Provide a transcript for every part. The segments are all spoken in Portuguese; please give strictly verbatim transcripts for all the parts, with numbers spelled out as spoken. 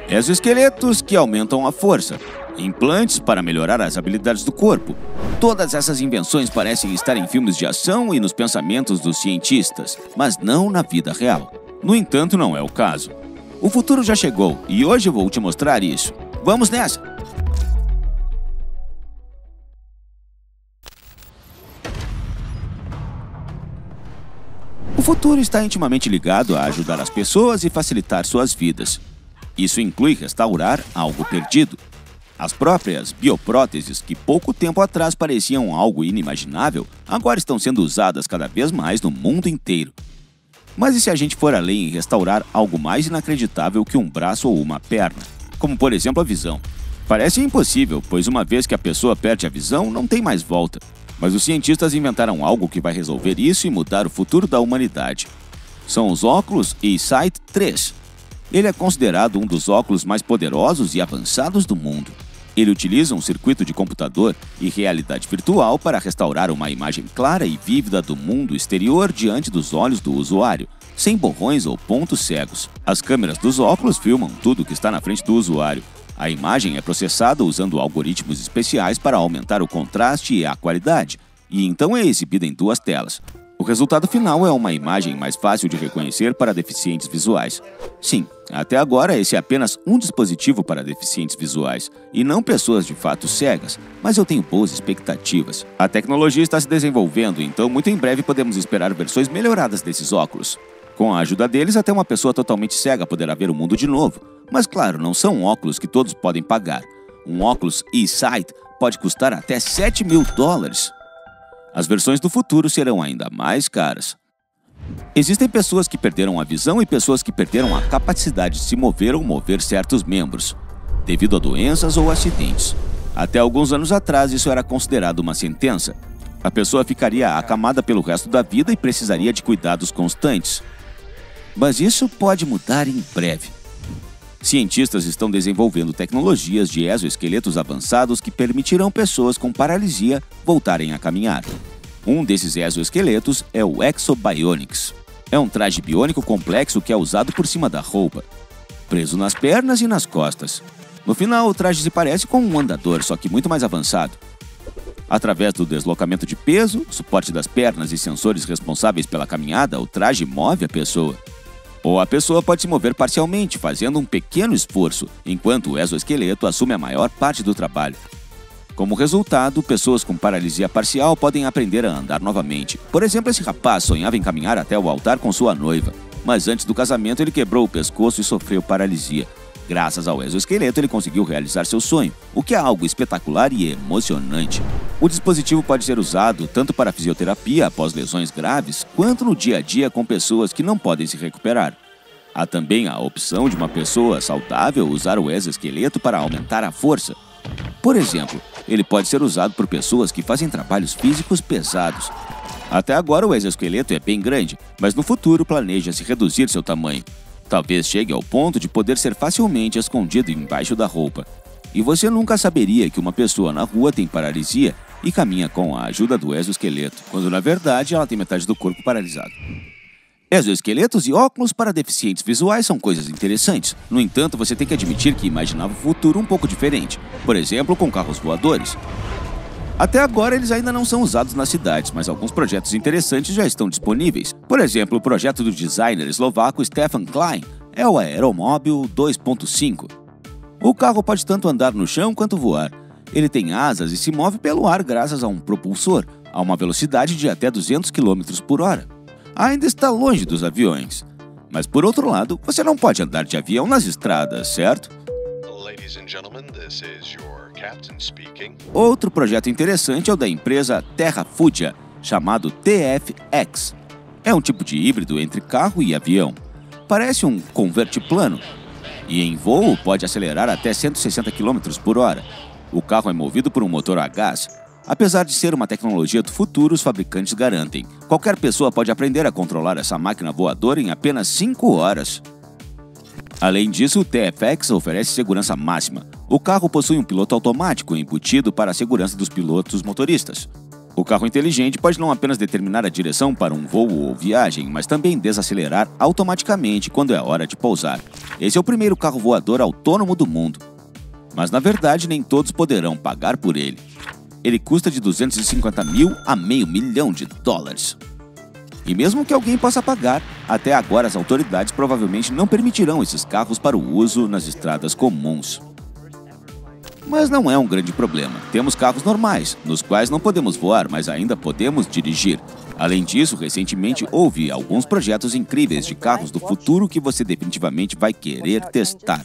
Exoesqueletos que aumentam a força, implantes para melhorar as habilidades do corpo. Todas essas invenções parecem estar em filmes de ação e nos pensamentos dos cientistas, mas não na vida real. No entanto, não é o caso. O futuro já chegou e hoje eu vou te mostrar isso. Vamos nessa! O futuro está intimamente ligado a ajudar as pessoas e facilitar suas vidas. Isso inclui restaurar algo perdido. As próprias biopróteses, que pouco tempo atrás pareciam algo inimaginável, agora estão sendo usadas cada vez mais no mundo inteiro. Mas e se a gente for além e restaurar algo mais inacreditável que um braço ou uma perna? Como, por exemplo, a visão. Parece impossível, pois uma vez que a pessoa perde a visão, não tem mais volta. Mas os cientistas inventaram algo que vai resolver isso e mudar o futuro da humanidade. São os óculos eSight três. Ele é considerado um dos óculos mais poderosos e avançados do mundo. Ele utiliza um circuito de computador e realidade virtual para restaurar uma imagem clara e vívida do mundo exterior diante dos olhos do usuário, sem borrões ou pontos cegos. As câmeras dos óculos filmam tudo que está na frente do usuário. A imagem é processada usando algoritmos especiais para aumentar o contraste e a qualidade, e então é exibida em duas telas. O resultado final é uma imagem mais fácil de reconhecer para deficientes visuais. Sim, até agora esse é apenas um dispositivo para deficientes visuais, e não pessoas de fato cegas, mas eu tenho boas expectativas. A tecnologia está se desenvolvendo, então muito em breve podemos esperar versões melhoradas desses óculos. Com a ajuda deles, até uma pessoa totalmente cega poderá ver o mundo de novo. Mas claro, não são óculos que todos podem pagar. Um óculos eSight pode custar até sete mil dólares. As versões do futuro serão ainda mais caras. Existem pessoas que perderam a visão e pessoas que perderam a capacidade de se mover ou mover certos membros, devido a doenças ou acidentes. Até alguns anos atrás, isso era considerado uma sentença. A pessoa ficaria acamada pelo resto da vida e precisaria de cuidados constantes. Mas isso pode mudar em breve. Cientistas estão desenvolvendo tecnologias de exoesqueletos avançados que permitirão pessoas com paralisia voltarem a caminhar. Um desses exoesqueletos é o Exobionics. É um traje biônico complexo que é usado por cima da roupa, preso nas pernas e nas costas. No final, o traje se parece com um andador, só que muito mais avançado. Através do deslocamento de peso, suporte das pernas e sensores responsáveis pela caminhada, o traje move a pessoa. Ou a pessoa pode se mover parcialmente, fazendo um pequeno esforço, enquanto o exoesqueleto assume a maior parte do trabalho. Como resultado, pessoas com paralisia parcial podem aprender a andar novamente. Por exemplo, esse rapaz sonhava em caminhar até o altar com sua noiva, mas antes do casamento ele quebrou o pescoço e sofreu paralisia. Graças ao exoesqueleto, ele conseguiu realizar seu sonho, o que é algo espetacular e emocionante. O dispositivo pode ser usado tanto para fisioterapia após lesões graves, quanto no dia a dia com pessoas que não podem se recuperar. Há também a opção de uma pessoa saudável usar o exoesqueleto para aumentar a força. Por exemplo, ele pode ser usado por pessoas que fazem trabalhos físicos pesados. Até agora o exoesqueleto é bem grande, mas no futuro planeja-se reduzir seu tamanho. Talvez chegue ao ponto de poder ser facilmente escondido embaixo da roupa. E você nunca saberia que uma pessoa na rua tem paralisia e caminha com a ajuda do exoesqueleto, quando na verdade ela tem metade do corpo paralisado. Exoesqueletos e óculos para deficientes visuais são coisas interessantes. No entanto, você tem que admitir que imaginava o futuro um pouco diferente. Por exemplo, com carros voadores. Até agora, eles ainda não são usados nas cidades, mas alguns projetos interessantes já estão disponíveis. Por exemplo, o projeto do designer eslovaco Stefan Klein é o Aeromóvel dois ponto cinco. O carro pode tanto andar no chão quanto voar. Ele tem asas e se move pelo ar graças a um propulsor, a uma velocidade de até duzentos quilômetros por hora. Ainda está longe dos aviões. Mas por outro lado, você não pode andar de avião nas estradas, certo? Ladies and gentlemen, this is your captain speaking. Outro projeto interessante é o da empresa Terrafugia, chamado T F X. É um tipo de híbrido entre carro e avião. Parece um convertiplano e em voo pode acelerar até cento e sessenta quilômetros por hora. O carro é movido por um motor a gás. Apesar de ser uma tecnologia do futuro, os fabricantes garantem: qualquer pessoa pode aprender a controlar essa máquina voadora em apenas cinco horas. Além disso, o T F X oferece segurança máxima. O carro possui um piloto automático embutido para a segurança dos pilotos motoristas. O carro inteligente pode não apenas determinar a direção para um voo ou viagem, mas também desacelerar automaticamente quando é hora de pousar. Esse é o primeiro carro voador autônomo do mundo. Mas na verdade nem todos poderão pagar por ele. Ele custa de duzentos e cinquenta mil a meio milhão de dólares. E mesmo que alguém possa pagar, até agora as autoridades provavelmente não permitirão esses carros para o uso nas estradas comuns. Mas não é um grande problema. Temos carros normais, nos quais não podemos voar, mas ainda podemos dirigir. Além disso, recentemente houve alguns projetos incríveis de carros do futuro que você definitivamente vai querer testar.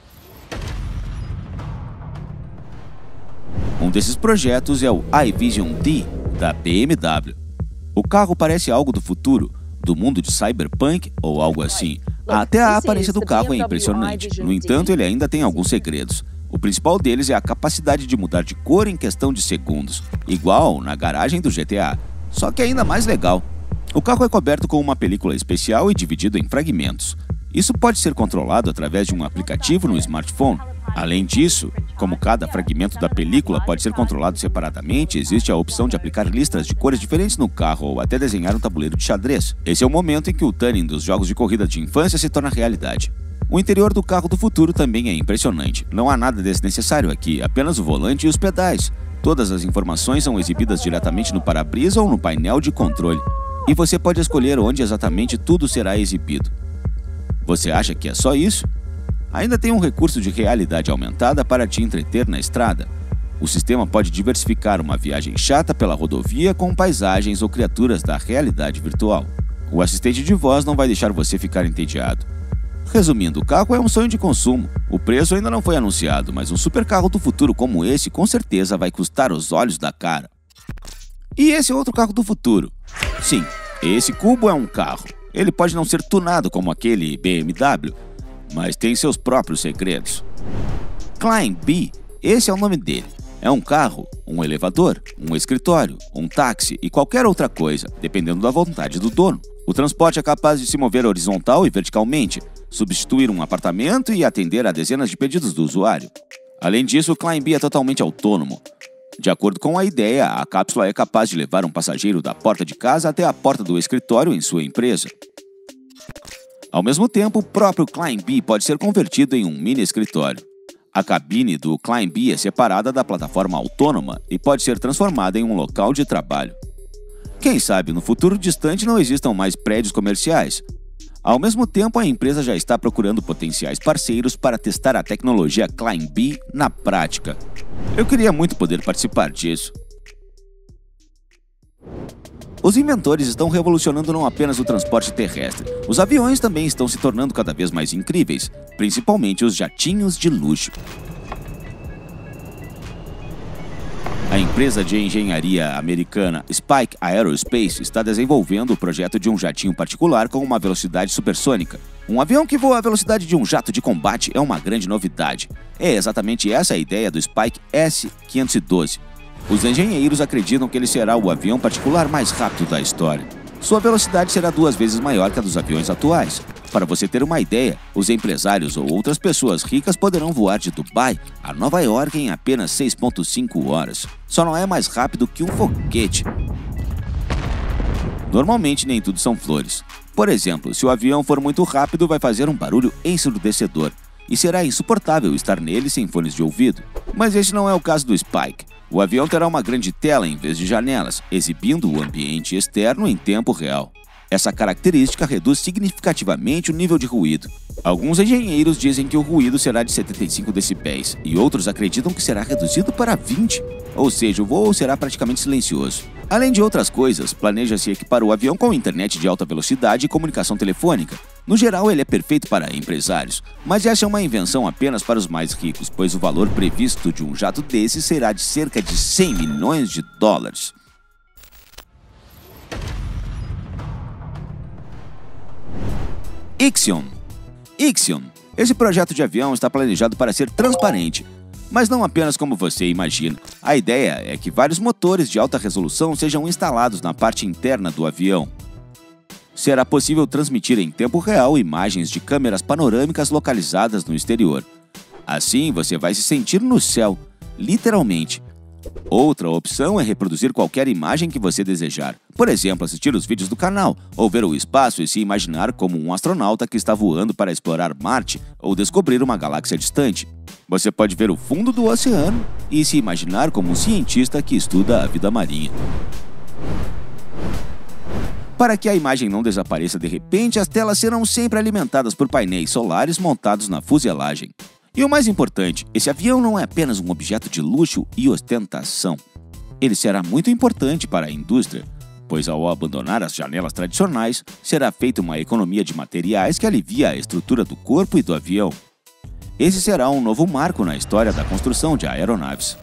Um desses projetos é o iVision T, da B M W. O carro parece algo do futuro, do mundo de cyberpunk ou algo assim. Até a aparência do carro é impressionante. No entanto, ele ainda tem alguns segredos. O principal deles é a capacidade de mudar de cor em questão de segundos, igual na garagem do G T A, só que ainda mais legal. O carro é coberto com uma película especial e dividido em fragmentos. Isso pode ser controlado através de um aplicativo no smartphone. Além disso, como cada fragmento da película pode ser controlado separadamente, existe a opção de aplicar listras de cores diferentes no carro ou até desenhar um tabuleiro de xadrez. Esse é o momento em que o tuning dos jogos de corrida de infância se torna realidade. O interior do carro do futuro também é impressionante. Não há nada desnecessário aqui, apenas o volante e os pedais. Todas as informações são exibidas diretamente no para-brisa ou no painel de controle. E você pode escolher onde exatamente tudo será exibido. Você acha que é só isso? Ainda tem um recurso de realidade aumentada para te entreter na estrada. O sistema pode diversificar uma viagem chata pela rodovia com paisagens ou criaturas da realidade virtual. O assistente de voz não vai deixar você ficar entediado. Resumindo, o carro é um sonho de consumo. O preço ainda não foi anunciado, mas um supercarro do futuro como esse com certeza vai custar os olhos da cara. E esse é outro carro do futuro. Sim, esse cubo é um carro. Ele pode não ser tunado como aquele B M W, mas tem seus próprios segredos. Klein Bee, esse é o nome dele. É um carro, um elevador, um escritório, um táxi e qualquer outra coisa, dependendo da vontade do dono. O transporte é capaz de se mover horizontal e verticalmente, substituir um apartamento e atender a dezenas de pedidos do usuário. Além disso, o Klein Bee é totalmente autônomo. De acordo com a ideia, a cápsula é capaz de levar um passageiro da porta de casa até a porta do escritório em sua empresa. Ao mesmo tempo, o próprio Klein Bee pode ser convertido em um mini escritório. A cabine do Klein Bee é separada da plataforma autônoma e pode ser transformada em um local de trabalho. Quem sabe no futuro distante não existam mais prédios comerciais. Ao mesmo tempo, a empresa já está procurando potenciais parceiros para testar a tecnologia Klein Bee na prática. Eu queria muito poder participar disso. Os inventores estão revolucionando não apenas o transporte terrestre. Os aviões também estão se tornando cada vez mais incríveis, principalmente os jatinhos de luxo. A empresa de engenharia americana Spike Aerospace está desenvolvendo o projeto de um jatinho particular com uma velocidade supersônica. Um avião que voa à velocidade de um jato de combate é uma grande novidade. É exatamente essa a ideia do Spike S quinhentos e doze. Os engenheiros acreditam que ele será o avião particular mais rápido da história. Sua velocidade será duas vezes maior que a dos aviões atuais. Para você ter uma ideia, os empresários ou outras pessoas ricas poderão voar de Dubai a Nova York em apenas seis vírgula cinco horas. Só não é mais rápido que um foguete. Normalmente nem tudo são flores. Por exemplo, se o avião for muito rápido, vai fazer um barulho ensurdecedor e será insuportável estar nele sem fones de ouvido. Mas esse não é o caso do Spike. O avião terá uma grande tela em vez de janelas, exibindo o ambiente externo em tempo real. Essa característica reduz significativamente o nível de ruído. Alguns engenheiros dizem que o ruído será de setenta e cinco decibéis e outros acreditam que será reduzido para vinte, ou seja, o voo será praticamente silencioso. Além de outras coisas, planeja-se equipar o avião com internet de alta velocidade e comunicação telefônica. No geral, ele é perfeito para empresários, mas essa é uma invenção apenas para os mais ricos, pois o valor previsto de um jato desse será de cerca de cem milhões de dólares. Ixion. Ixion. Esse projeto de avião está planejado para ser transparente, mas não apenas como você imagina. A ideia é que vários motores de alta resolução sejam instalados na parte interna do avião. Será possível transmitir em tempo real imagens de câmeras panorâmicas localizadas no exterior. Assim, você vai se sentir no céu, literalmente. Outra opção é reproduzir qualquer imagem que você desejar. Por exemplo, assistir os vídeos do canal, ou ver o espaço e se imaginar como um astronauta que está voando para explorar Marte ou descobrir uma galáxia distante. Você pode ver o fundo do oceano e se imaginar como um cientista que estuda a vida marinha. Para que a imagem não desapareça de repente, as telas serão sempre alimentadas por painéis solares montados na fuselagem. E o mais importante, esse avião não é apenas um objeto de luxo e ostentação. Ele será muito importante para a indústria, pois ao abandonar as janelas tradicionais, será feita uma economia de materiais que alivia a estrutura do corpo e do avião. Esse será um novo marco na história da construção de aeronaves.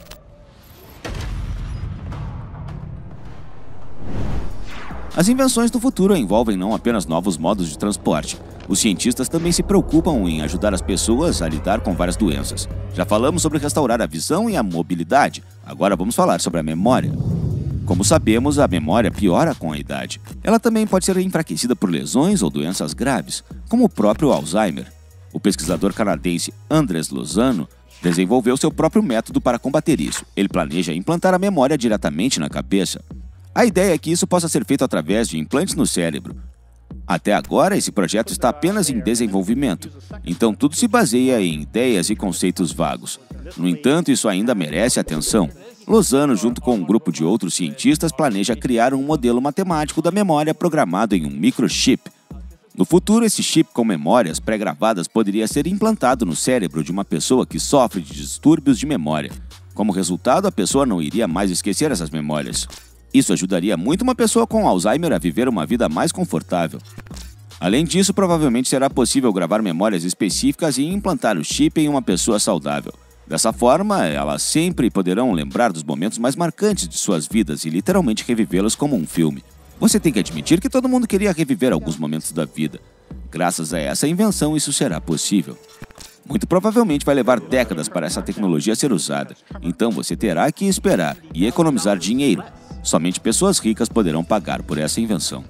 As invenções do futuro envolvem não apenas novos modos de transporte. Os cientistas também se preocupam em ajudar as pessoas a lidar com várias doenças. Já falamos sobre restaurar a visão e a mobilidade, agora vamos falar sobre a memória. Como sabemos, a memória piora com a idade. Ela também pode ser enfraquecida por lesões ou doenças graves, como o próprio Alzheimer. O pesquisador canadense Andrés Lozano desenvolveu seu próprio método para combater isso. Ele planeja implantar a memória diretamente na cabeça. A ideia é que isso possa ser feito através de implantes no cérebro. Até agora, esse projeto está apenas em desenvolvimento, então tudo se baseia em ideias e conceitos vagos. No entanto, isso ainda merece atenção. Lozano, junto com um grupo de outros cientistas, planeja criar um modelo matemático da memória programado em um microchip. No futuro, esse chip com memórias pré-gravadas poderia ser implantado no cérebro de uma pessoa que sofre de distúrbios de memória. Como resultado, a pessoa não iria mais esquecer essas memórias. Isso ajudaria muito uma pessoa com Alzheimer a viver uma vida mais confortável. Além disso, provavelmente será possível gravar memórias específicas e implantar o chip em uma pessoa saudável. Dessa forma, elas sempre poderão lembrar dos momentos mais marcantes de suas vidas e literalmente revivê-los como um filme. Você tem que admitir que todo mundo queria reviver alguns momentos da vida. Graças a essa invenção, isso será possível. Muito provavelmente vai levar décadas para essa tecnologia ser usada, então você terá que esperar e economizar dinheiro. Somente pessoas ricas poderão pagar por essa invenção.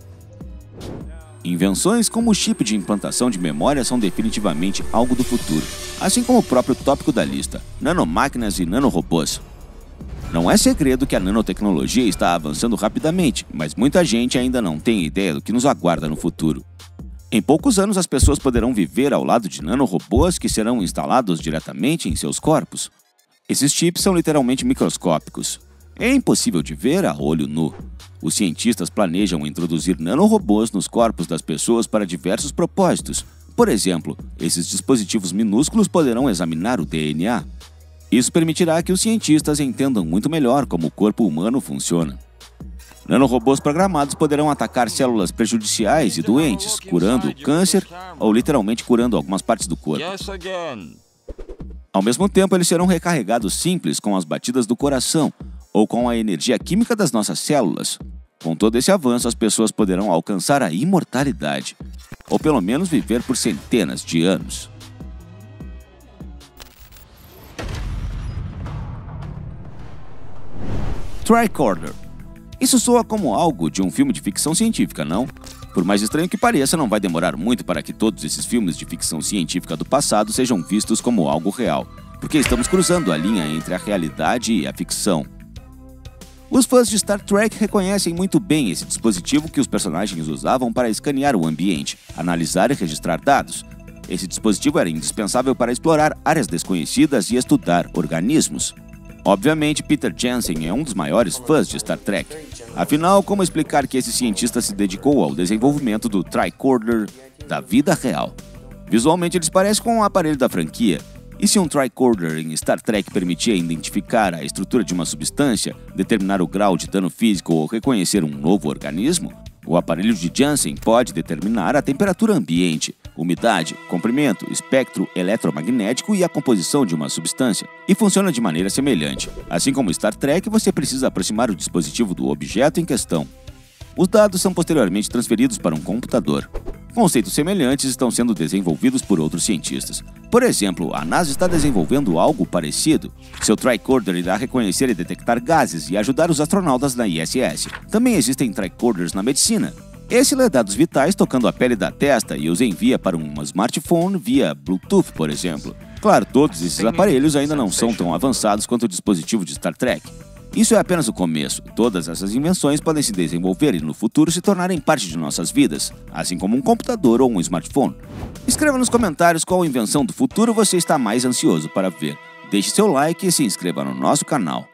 Invenções como o chip de implantação de memória são definitivamente algo do futuro, assim como o próprio tópico da lista, nanomáquinas e nanorobôs. Não é segredo que a nanotecnologia está avançando rapidamente, mas muita gente ainda não tem ideia do que nos aguarda no futuro. Em poucos anos, as pessoas poderão viver ao lado de nanorobôs que serão instalados diretamente em seus corpos. Esses chips são literalmente microscópicos. É impossível de ver a olho nu. Os cientistas planejam introduzir nanorobôs nos corpos das pessoas para diversos propósitos. Por exemplo, esses dispositivos minúsculos poderão examinar o D N A. Isso permitirá que os cientistas entendam muito melhor como o corpo humano funciona. Nanorobôs programados poderão atacar células prejudiciais e doentes, curando o câncer ou literalmente curando algumas partes do corpo. Ao mesmo tempo, eles serão recarregados simples com as batidas do coração ou com a energia química das nossas células. Com todo esse avanço, as pessoas poderão alcançar a imortalidade, ou pelo menos viver por centenas de anos. Tricorder. Isso soa como algo de um filme de ficção científica, não? Por mais estranho que pareça, não vai demorar muito para que todos esses filmes de ficção científica do passado sejam vistos como algo real, porque estamos cruzando a linha entre a realidade e a ficção. Os fãs de Star Trek reconhecem muito bem esse dispositivo que os personagens usavam para escanear o ambiente, analisar e registrar dados. Esse dispositivo era indispensável para explorar áreas desconhecidas e estudar organismos. Obviamente, Peter Jensen é um dos maiores fãs de Star Trek. Afinal, como explicar que esse cientista se dedicou ao desenvolvimento do tricorder da vida real? Visualmente, eles parecem com um aparelho da franquia. E se um tricorder em Star Trek permitia identificar a estrutura de uma substância, determinar o grau de dano físico ou reconhecer um novo organismo, o aparelho de Jensen pode determinar a temperatura ambiente, umidade, comprimento, espectro eletromagnético e a composição de uma substância, e funciona de maneira semelhante. Assim como Star Trek, você precisa aproximar o dispositivo do objeto em questão. Os dados são posteriormente transferidos para um computador. Conceitos semelhantes estão sendo desenvolvidos por outros cientistas. Por exemplo, a NASA está desenvolvendo algo parecido. Seu tricorder irá reconhecer e detectar gases e ajudar os astronautas na I S S. Também existem tricorders na medicina. Esse lê dados vitais tocando a pele da testa e os envia para um smartphone via Bluetooth, por exemplo. Claro, todos esses aparelhos ainda não são tão avançados quanto o dispositivo de Star Trek. Isso é apenas o começo. Todas essas invenções podem se desenvolver e no futuro se tornarem parte de nossas vidas, assim como um computador ou um smartphone. Escreva nos comentários qual invenção do futuro você está mais ansioso para ver. Deixe seu like e se inscreva no nosso canal.